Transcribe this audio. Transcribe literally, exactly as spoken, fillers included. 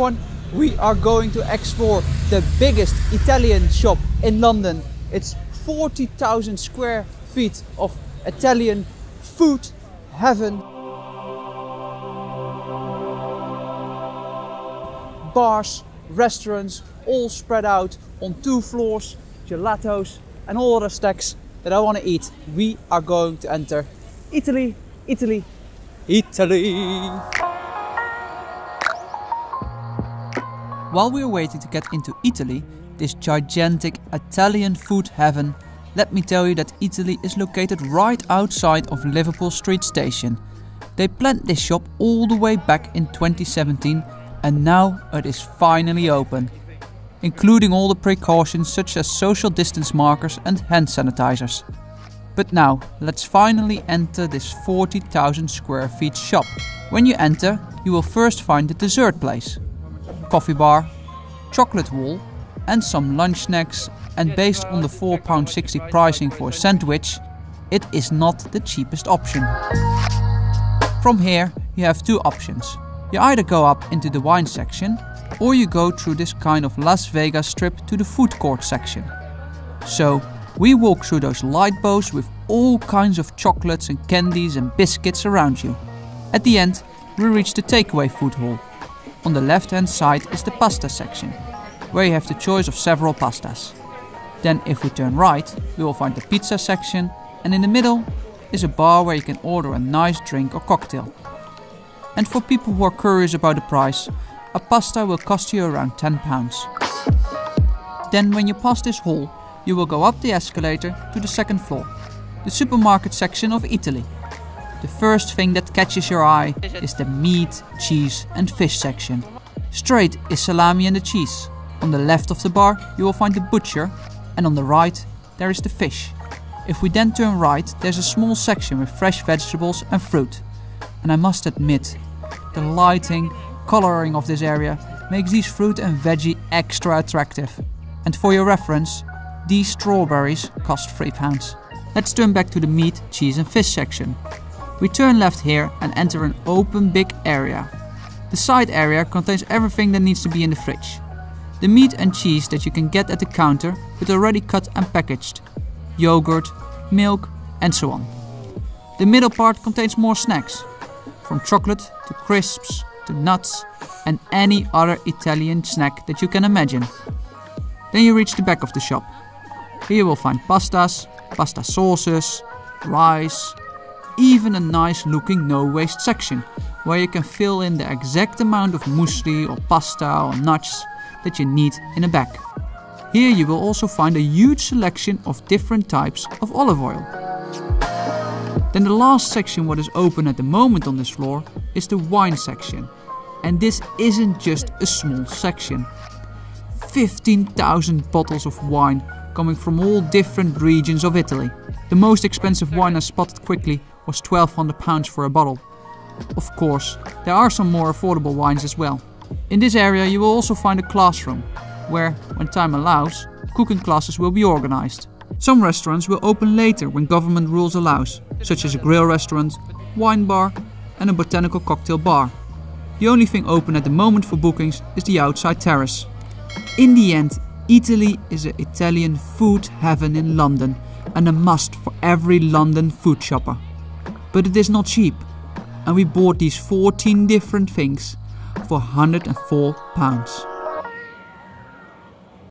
everyone, we are going to explore the biggest Italian shop in London. It's forty thousand square feet of Italian food heaven. Bars, restaurants, all spread out on two floors, gelatos and all other snacks that I want to eat. We are going to enter Italy, Italy, Italy! While we are waiting to get into Italy, this gigantic Italian food heaven, let me tell you that Italy is located right outside of Liverpool Street Station. They planned this shop all the way back in twenty seventeen and now it is finally open, including all the precautions such as social distance markers and hand sanitizers. But now, let's finally enter this forty thousand square feet shop. When you enter, you will first find the dessert place, coffee bar, chocolate wall and some lunch snacks, and based on the four pounds sixty pricing for a sandwich, it is not the cheapest option. From here you have two options. You either go up into the wine section or you go through this kind of Las Vegas strip to the food court section. So we walk through those light bows with all kinds of chocolates and candies and biscuits around you. At the end we reach the takeaway food hall. On the left hand side is the pasta section, where you have the choice of several pastas. Then if we turn right, we will find the pizza section, and in the middle is a bar where you can order a nice drink or cocktail. And for people who are curious about the price, a pasta will cost you around ten pounds. Then when you pass this hall, you will go up the escalator to the second floor, the supermarket section of Italy. The first thing that catches your eye is the meat, cheese and fish section. Straight is salami and the cheese. On the left of the bar you will find the butcher, and on the right there is the fish. If we then turn right, there's a small section with fresh vegetables and fruit. And I must admit, the lighting, coloring of this area makes these fruit and veggie extra attractive. And for your reference, these strawberries cost three pounds. Let's turn back to the meat, cheese and fish section. We turn left here and enter an open big area. The side area contains everything that needs to be in the fridge. The meat and cheese that you can get at the counter, but already cut and packaged. Yogurt, milk and so on. The middle part contains more snacks, from chocolate to crisps to nuts and any other Italian snack that you can imagine. Then you reach the back of the shop. Here you will find pastas, pasta sauces, rice, even a nice looking no waste section where you can fill in the exact amount of muesli or pasta or nuts that you need in a bag. Here you will also find a huge selection of different types of olive oil. Then the last section what is open at the moment on this floor is the wine section. And this isn't just a small section. fifteen thousand bottles of wine coming from all different regions of Italy. The most expensive wine I spotted quickly was twelve hundred pounds for a bottle. Of course, there are some more affordable wines as well. In this area you will also find a classroom, where, when time allows, cooking classes will be organized. Some restaurants will open later when government rules allows, such as a grill restaurant, wine bar and a botanical cocktail bar. The only thing open at the moment for bookings is the outside terrace. In the end, Italy is an Italian food heaven in London and a must for every London food shopper. But it is not cheap, and we bought these fourteen different things for one hundred and four pounds.